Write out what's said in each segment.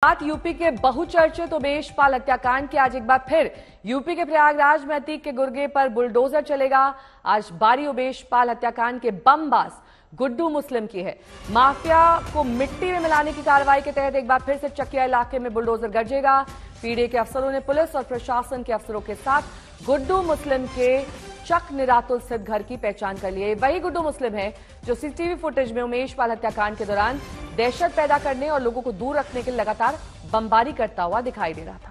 बात यूपी के बहुचर्चित उमेश पाल हत्याकांड की। आज एक बार फिर यूपी के प्रयागराज में अतीक के गुर्गे पर बुलडोजर चलेगा। आज बारी उमेश पाल हत्याकांड के बमबाज गुड्डू मुस्लिम की है। माफिया को मिट्टी में मिलाने की कार्रवाई के तहत एक बार फिर से चकिया इलाके में बुलडोजर गरजेगा। पीडीए के अफसरों ने पुलिस और प्रशासन के अफसरों के साथ गुड्डू मुस्लिम के चक निरातुल स्थित घर की पहचान कर ली है। वही गुड्डू मुस्लिम है जो सीसीटीवी फुटेज में उमेश पाल हत्याकांड के दौरान दहशत पैदा करने और लोगों को दूर रखने के लिए लगातार बमबारी करता हुआ दिखाई दे रहा था।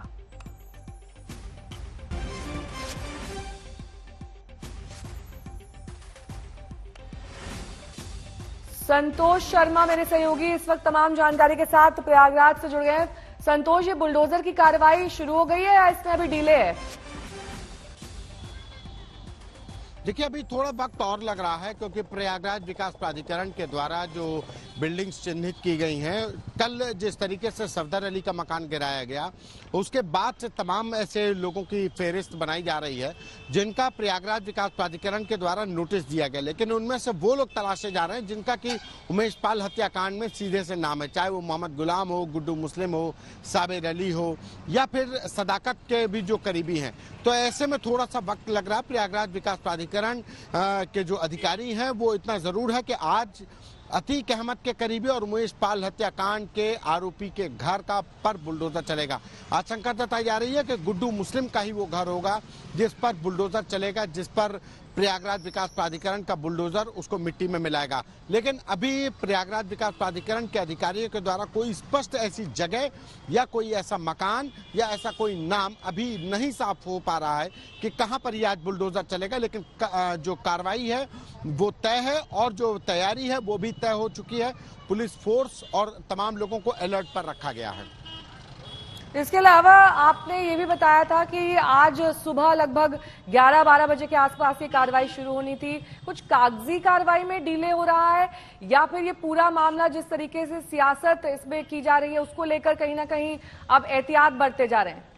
संतोष शर्मा मेरे सहयोगी इस वक्त तमाम जानकारी के साथ प्रयागराज से जुड़ गए हैं। संतोष, ये बुलडोजर की कार्रवाई शुरू हो गई है या इसमें अभी डिले है? देखिए, अभी थोड़ा वक्त और लग रहा है क्योंकि प्रयागराज विकास प्राधिकरण के द्वारा जो बिल्डिंग्स चिन्हित की गई हैं, कल जिस तरीके से सफदर अली का मकान गिराया गया उसके बाद से तमाम ऐसे लोगों की फेहरिस्त बनाई जा रही है जिनका प्रयागराज विकास प्राधिकरण के द्वारा नोटिस दिया गया, लेकिन उनमें से वो लोग तलाशे जा रहे हैं जिनका कि उमेश पाल हत्याकांड में सीधे से नाम है, चाहे वो मोहम्मद गुलाम हो, गुड्डू मुस्लिम हो, साबिर अली हो या फिर सदाकत के भी जो करीबी हैं। तो ऐसे में थोड़ा सा वक्त लग रहा है। प्रयागराज विकास प्राधिकरण के जो अधिकारी हैं वो इतना जरूर है कि आज अतीक अहमद के करीबी और उमेश पाल हत्याकांड के आरोपी के घर का पर बुलडोजर चलेगा। आशंका जताई जा रही है कि गुड्डू मुस्लिम का ही वो घर होगा जिस पर बुलडोजर चलेगा, जिस पर प्रयागराज विकास प्राधिकरण का बुलडोजर उसको मिट्टी में मिलाएगा। लेकिन अभी प्रयागराज विकास प्राधिकरण के अधिकारियों के द्वारा कोई स्पष्ट ऐसी जगह या कोई ऐसा मकान या ऐसा कोई नाम अभी नहीं साफ हो पा रहा है कि कहां पर ये आज बुलडोजर चलेगा, लेकिन जो कार्रवाई है वो तय है और जो तैयारी है वो भी तय हो चुकी है। पुलिस फोर्स और तमाम लोगों को अलर्ट पर रखा गया है। इसके अलावा आपने ये भी बताया था कि आज सुबह लगभग 11-12 बजे के आसपास ये कार्रवाई शुरू होनी थी। कुछ कागजी कार्रवाई में डिले हो रहा है या फिर ये पूरा मामला जिस तरीके से सियासत इसमें की जा रही है उसको लेकर कहीं ना कहीं अब एहतियात बरते जा रहे हैं?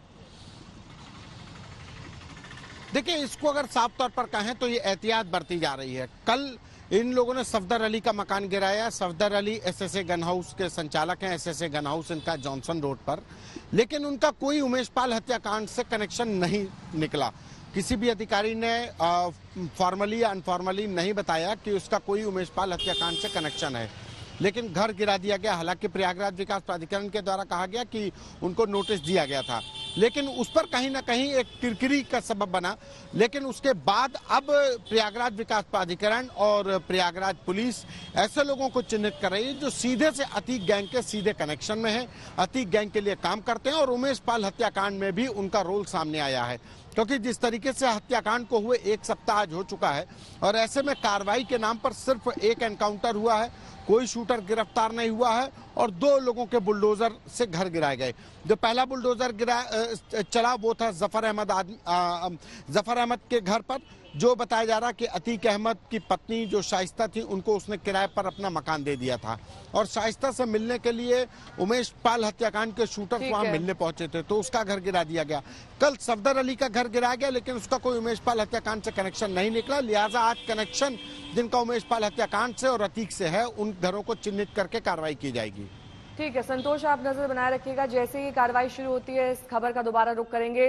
देखिए, इसको अगर साफ तौर पर कहें तो ये एहतियात बरती जा रही है। कल इन लोगों ने सफदर अली का मकान गिराया। Safdar Ali SSA gun house के संचालक हैं। एसएसए गन हाउस इनका जॉनसन रोड पर, लेकिन उनका कोई उमेश पाल हत्याकांड से कनेक्शन नहीं निकला। किसी भी अधिकारी ने फॉर्मली या अनफॉर्मली नहीं बताया कि उसका कोई उमेश पाल हत्याकांड से कनेक्शन है, लेकिन घर गिरा दिया गया। हालांकि प्रयागराज विकास प्राधिकरण के द्वारा कहा गया कि उनको नोटिस दिया गया था, लेकिन उस पर कहीं ना कहीं एक किरकिरी का सबब बना। लेकिन उसके बाद अब प्रयागराज विकास प्राधिकरण और प्रयागराज पुलिस ऐसे लोगों को चिन्हित कर रही है जो सीधे से अतीक गैंग के सीधे कनेक्शन में है, अतीक गैंग के लिए काम करते हैं और उमेश पाल हत्याकांड में भी उनका रोल सामने आया है। क्योंकि जिस तरीके से हत्याकांड को हुए 1 सप्ताह आज हो चुका है और ऐसे में कार्रवाई के नाम पर सिर्फ एक एनकाउंटर हुआ है, कोई शूटर गिरफ्तार नहीं हुआ है और 2 लोगों के बुलडोजर से घर गिराए गए। जो पहला बुलडोजर चला वो था जफर अहमद के घर पर, जो बताया जा रहा कि अतीक अहमद की पत्नी जो शाइस्ता थी उनको उसने किराए पर अपना मकान दे दिया था और शाइस्ता से मिलने के लिए उमेश पाल हत्याकांड के शूटर वहां मिलने पहुंचे थे, तो उसका घर गिरा दिया गया। कल सफदर अली का घर गिराया गया, लेकिन उसका कोई उमेश पाल हत्याकांड से कनेक्शन नहीं निकला। लिहाजा आज कनेक्शन जिनका उमेश पाल हत्याकांड से और अतीक से है उन घरों को चिन्हित करके कार्रवाई की जाएगी। ठीक है संतोष, आप नजर बनाए रखिएगा। जैसे ही कार्रवाई शुरू होती है इस खबर का दोबारा रुख करेंगे।